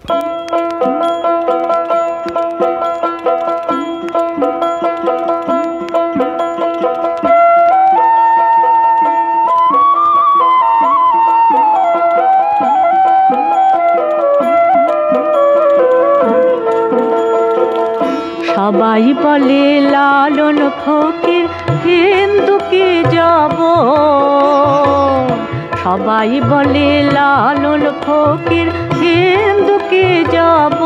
সবাই বলে লালন ফকির হিন্দুকে যাব, সবাই বলে লালন ফকির হিন্দুকে যাব।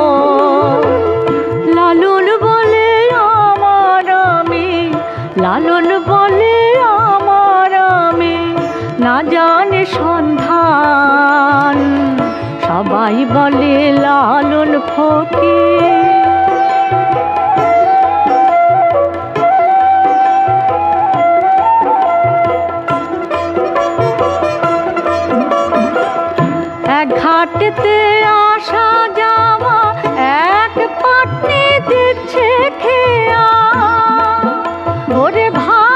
লালন বলে আমার আমি, লালন বলে আমার আমি, না জানে সন্ধান। সবাই বলে লালন ফকির। এক ঘাটেতে আসা যাওয়া, এক পাটনি দিচ্ছে খেয়া। ওরে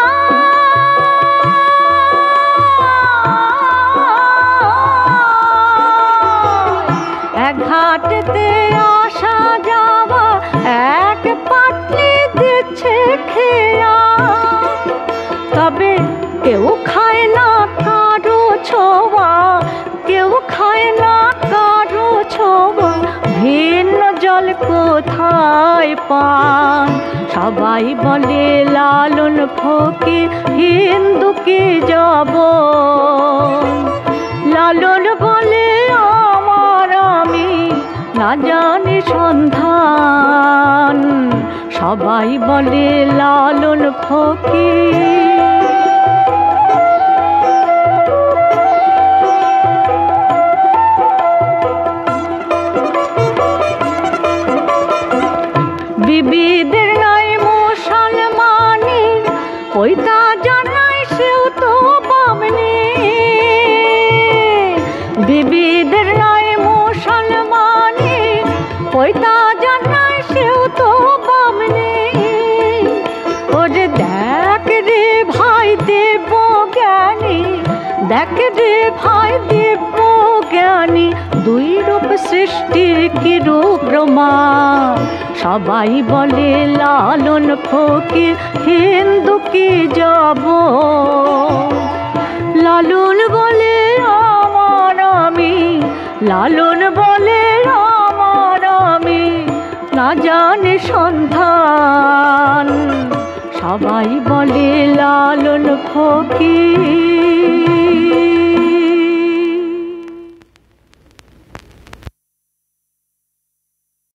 ভাই, এক ঘাটেতে আসা যাওয়া, এক পাটনি দিচ্ছে খেয়া। তবে কেউ খায় না কারো ছোঁয়া, কেউ খায় না কারো ছোঁয়া, ভিন্ন জল কোথায় পান। সবাই বলে লালন ফকির হিন্দুকে যাব, লালন বলে আমার আমি, না জানি সন্ধান। সবাই বলে লালন ফকির। বিবিদের নাই মুসলমানের পৈতা জানাই, সেও তো বামনি। বিবিদের নাই মুসলমানের পৈতা জানাই, সেও তো বামনি। ওরে দেখ রে ভাই দেব জ্ঞানী, দেখ রে ভাই দেব জ্ঞানী, দুই রূপ সৃষ্টির কি রূপ প্রমাণ। সবাই বলে লালন ফকির হিন্দুকে যাব, লালন বলে আমার আমি, লালন বলে আমার আমি, না জানে সন্ধান। সবাই বলে লালন ফকির।